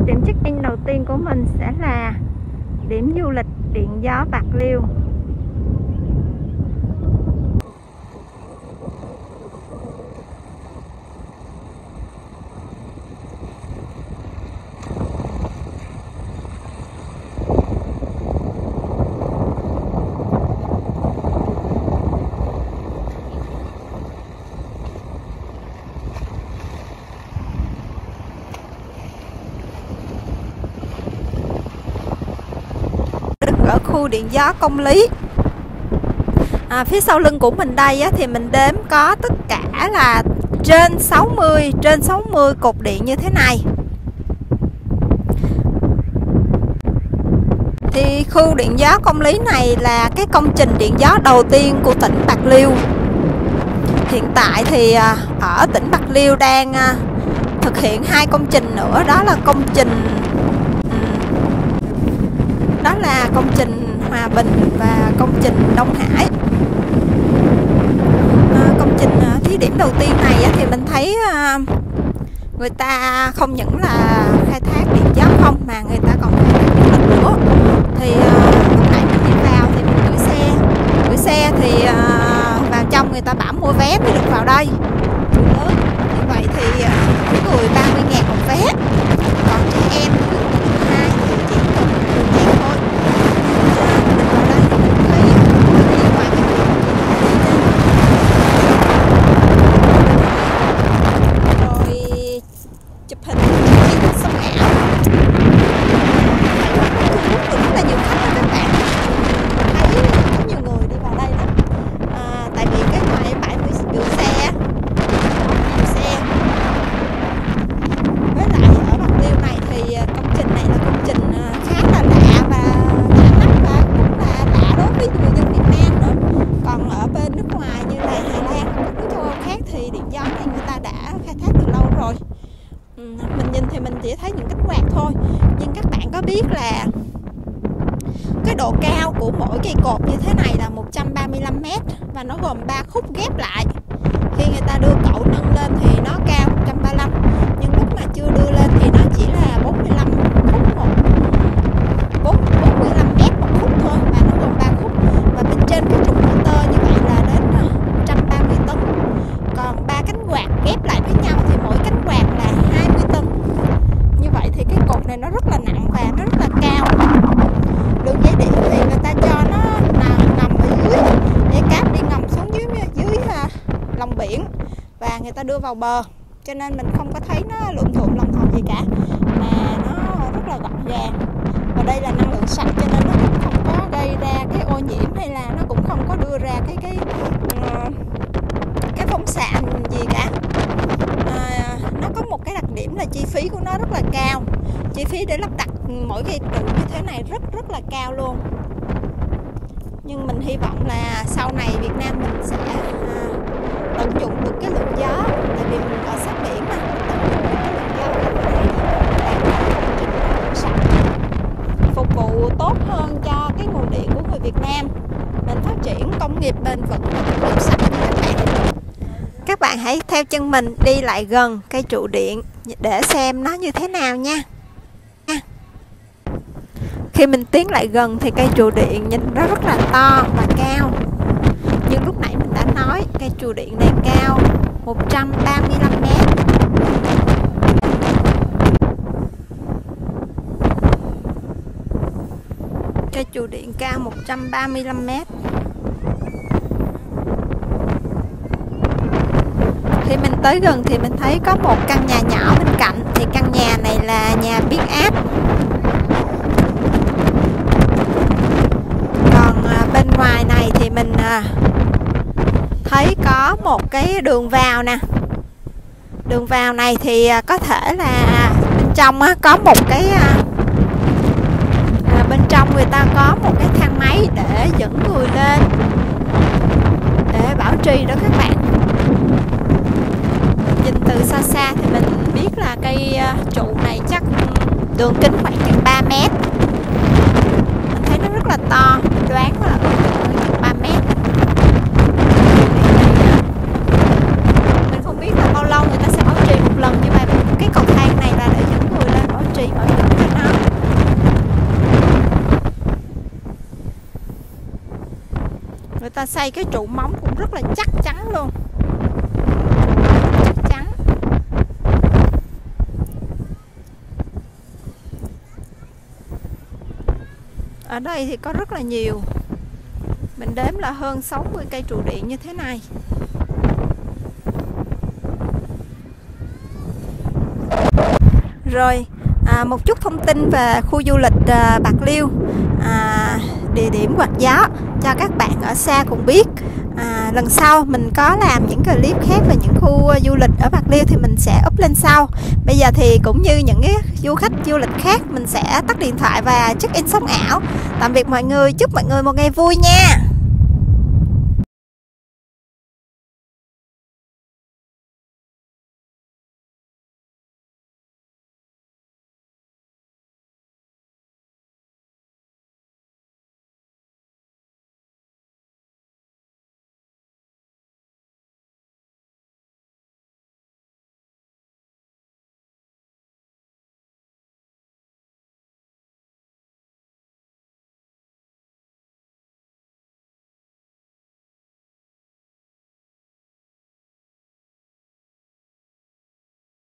Điểm check-in đầu tiên của mình sẽ là điểm du lịch Điện Gió Bạc Liêu. Ở khu Điện Gió Công Lý. Phía sau lưng của mình đây thì mình đếm có tất cả là trên 60 cột điện như thế này. Thì khu Điện Gió Công Lý này là cái công trình điện gió đầu tiên của tỉnh Bạc Liêu. Hiện tại thì ở tỉnh Bạc Liêu đang thực hiện 2 công trình nữa, đó là công trình Hòa Bình và công trình Đông Hải. Công trình thí điểm đầu tiên này thì mình thấy người ta không những là khai thác điện gió không mà người ta còn khai thác du lịch nữa. Thì lúc nãy mình đi vào thì mình gửi xe thì vào trong người ta bảo mua vé mới được vào đây. Như vậy thì người 30.000 một vé, còn trẻ em thì chỉ cần 10.000 thôi. Mình nhìn thì mình chỉ thấy những cánh quạt thôi, nhưng các bạn có biết là cái độ cao của mỗi cây cột như thế này là 135 m và nó gồm 3 khúc ghép lại. Khi người ta đưa cậu nâng lên thì nó cao 135, nhưng lúc mà chưa đưa lên thì nó chỉ là 45 m một khúc thôi, và nó gồm 3 khúc. Và bên trên cái trục motor như vậy là đến 130 tấn. Còn 3 cánh quạt ghép lại với nhau thì mỗi cánh quạt là 20 tấn. Như vậy thì cái cột này nó rất là nặng và nó rất là cao. Đường dây điện thì người ta cho nó nằm ở dưới, dây cáp đi ngầm xuống dưới lòng biển và người ta đưa vào bờ, cho nên mình không có thấy nó lụm thuộm lòng thòng gì cả, mà nó rất là gọn gàng. Và đây là năng lượng sạch cho nên nó cũng không có gây ra cái ô nhiễm, hay là nó cũng không có đưa ra cái phóng xạ gì cả. Nó có một cái đặc điểm là chi phí của nó rất là cao. Chi phí để lắp đặt mỗi cây trụ như thế này rất là cao luôn. Nhưng mình hy vọng là sau này Việt Nam mình sẽ tận dụng được cái lượng gió, tại vì mình ở sát biển mà, phục vụ tốt hơn cho cái nguồn điện của người Việt Nam. Mình phát triển công nghiệp bền vững và công nghiệp sạch như các bạn. Các bạn hãy theo chân mình đi lại gần cây trụ điện để xem nó như thế nào nha. Khi mình tiến lại gần thì cây trụ điện nhìn nó rất là to và cao. Nhưng lúc nãy mình đã nói cây trụ điện này cao 135 m. Cây trụ điện cao 135 m. Khi mình tới gần thì mình thấy có một căn nhà nhỏ bên cạnh. Thì căn nhà này là nhà biến áp. Còn bên ngoài này thì mình thấy có một cái đường vào nè. Đường vào này thì có thể là bên trong có một cái bên trong người ta có một cái thang máy để dẫn người lên để bảo trì đó các bạn. Nhìn từ xa xa thì mình biết là cây trụ này chắc đường kính khoảng chừng 3 m. Mình thấy nó rất là to, đoán là khoảng chừng 3 m. Mình không biết là bao lâu người ta sẽ bảo trì một lần, nhưng mà cái cầu thang này là để dẫn người lên bảo trì mỗi lần. Người ta xây cái trụ móng cũng rất là chắc chắn luôn. Chắc chắn. Ở đây thì có rất là nhiều. Mình đếm là hơn 60 cây trụ điện như thế này. Rồi, một chút thông tin về khu du lịch Bạc Liêu, địa điểm quạt gió cho các bạn ở xa cùng biết. Lần sau mình có làm những clip khác về những khu du lịch ở Bạc Liêu thì mình sẽ up lên sau. Bây giờ thì cũng như những cái du khách du lịch khác, mình sẽ tắt điện thoại và check in sống ảo. Tạm biệt mọi người, chúc mọi người một ngày vui nha.